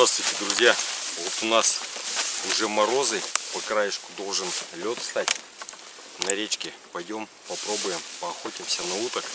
Здравствуйте, друзья! Вот у нас уже морозы, по краешку должен лед стать на речке. Пойдем попробуем, поохотимся на уток.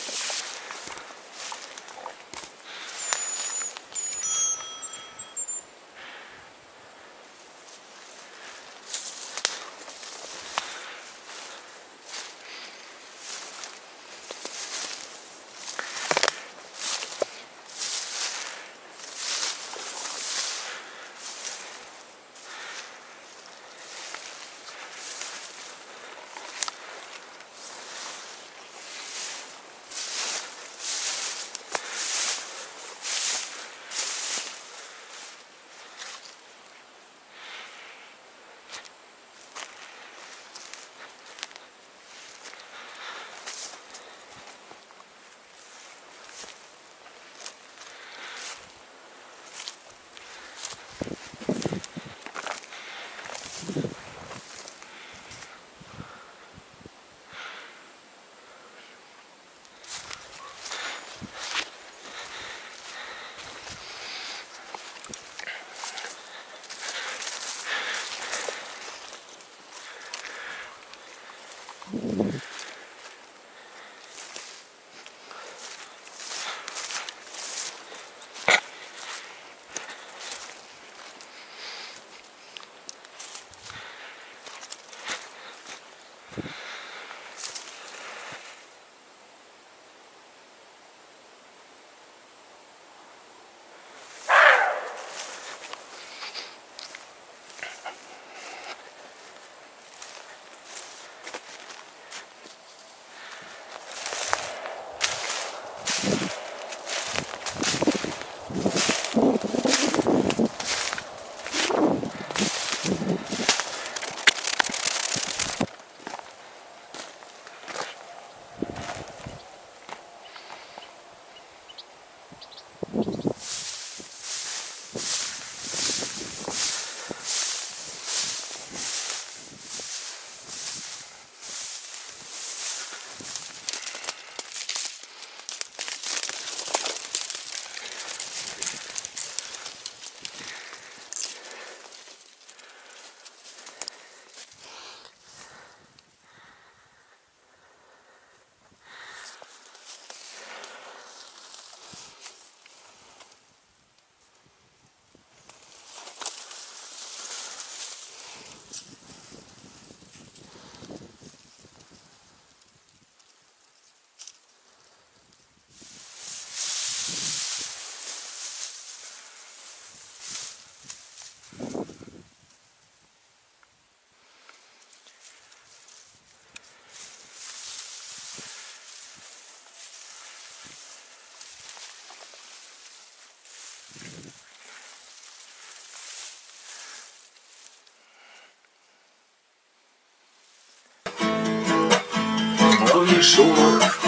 В шумах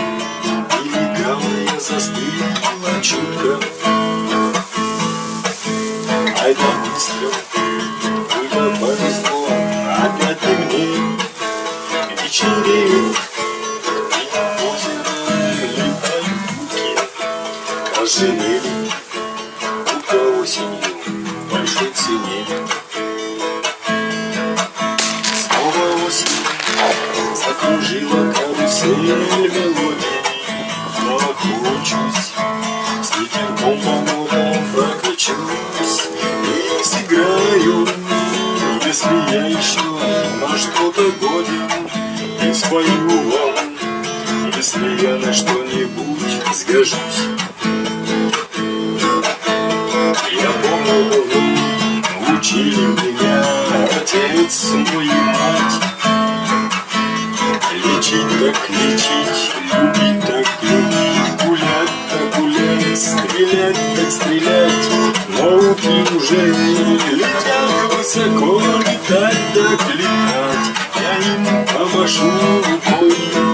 играла, застыла чутко. Ай да быстро, куда повезло, опять ты мне вечереет. И на озеро летают утки, оженили утка осенью в большой цене. Снова осень закружила мелодии, снова кручусь, с ветерком по нотам прокачусь и сыграю, если я еще на что-то годен, и спою вам, если я на что-нибудь сгожусь. Я помню, вы учили меня отец мой и мать. Лечить так лечить, любить так любить, гулять так гулять, стрелять так стрелять. Но утки уже летят высоко, летать так летать. Я им помашу рукой.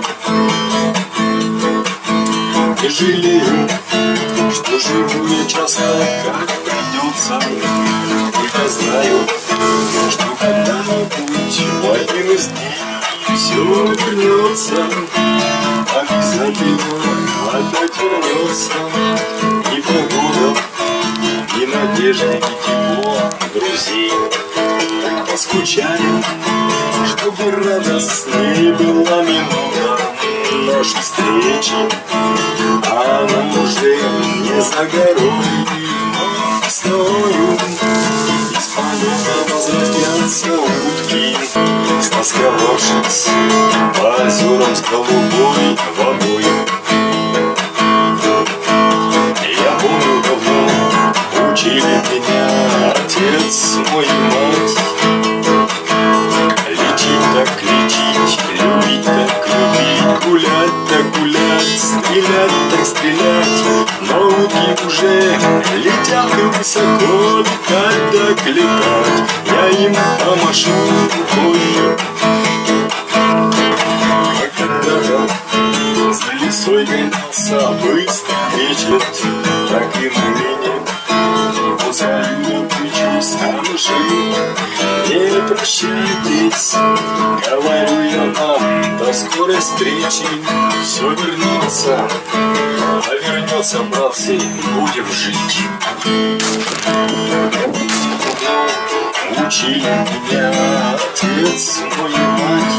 Не жалею, что живу я часто, как придется. Только знаю, что когда-нибудь в один из дней все вернется, обязательно опять вернется. И погода, и надежда, и тепло. заскучали, чтобы радостной была минута нашей встречи. А нам уже не за горой, но весною из полета возвратятся утки, стосковавшись по озерам с голубой водой. Я помню, давно учили меня отец мой и мать. Лечить так лечить, любить так любить, гулять так гулять, стрелять так стрелять. Но утки уже летят и высоко, летать так летать. Я им помашу рукой. Как когда-то за лесой гонялся быстрый вечер, так и ныне позову кричу стануши. Не прощайтесь, говорю я вам, до скорой встречи. Все вернется, а вернется, братцы, будем жить. Учили меня отец мой и мать.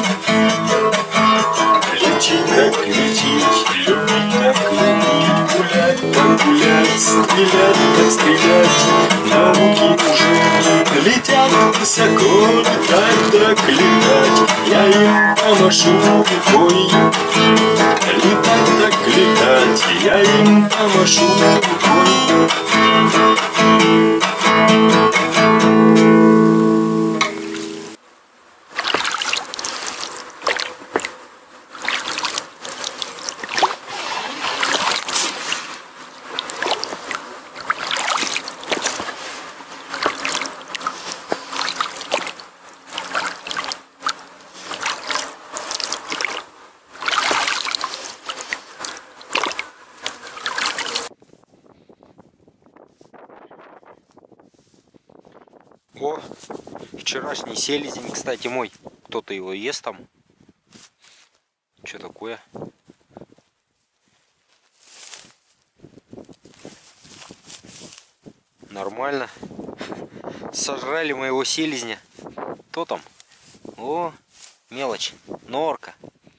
Лечить так лечить, любить так любить, гулять так гулять, стрелять так стрелять. Науки уже летят высоко, летать так летать. Я им помашу рукой. Летать так летать, я им помашу рукой. О, вчерашний селезень, кстати, мой. Кто-то его ест там. Что такое? Нормально. Сожрали моего селезня. Кто там? О, мелочь. Норка.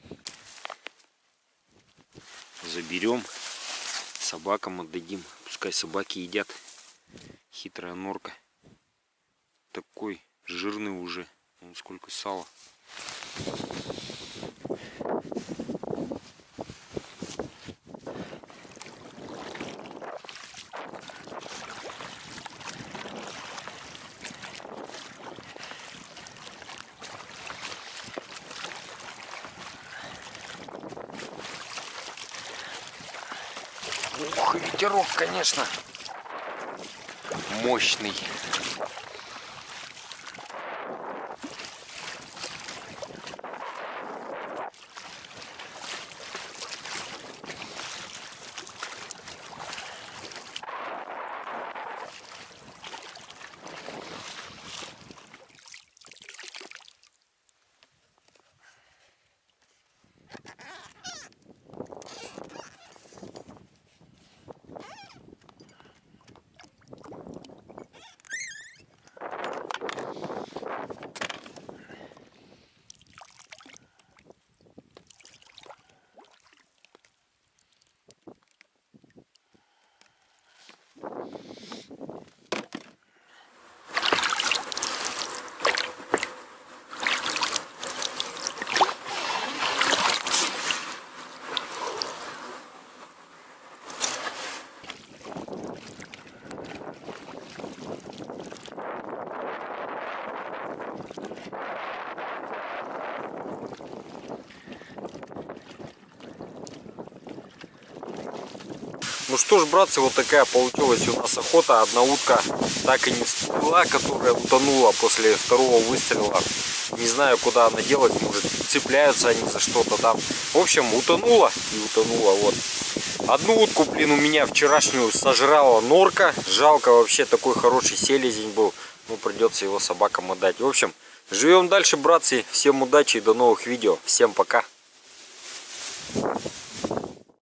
Заберем. Собакам отдадим. Пускай собаки едят. Хитрая норка. Такой жирный уже. Вон сколько сала. Ух, ветерок, конечно, мощный. Ну что ж, братцы, вот такая получилась у нас охота. Одна утка так и не всплыла, которая утонула после второго выстрела. Не знаю, куда она делась, может цепляются они за что-то там. В общем, утонула и утонула. Вот. Одну утку, блин, у меня вчерашнюю сожрала норка. Жалко, вообще такой хороший селезень был. Ну, придется его собакам отдать. В общем, живем дальше, братцы. Всем удачи и до новых видео. Всем пока.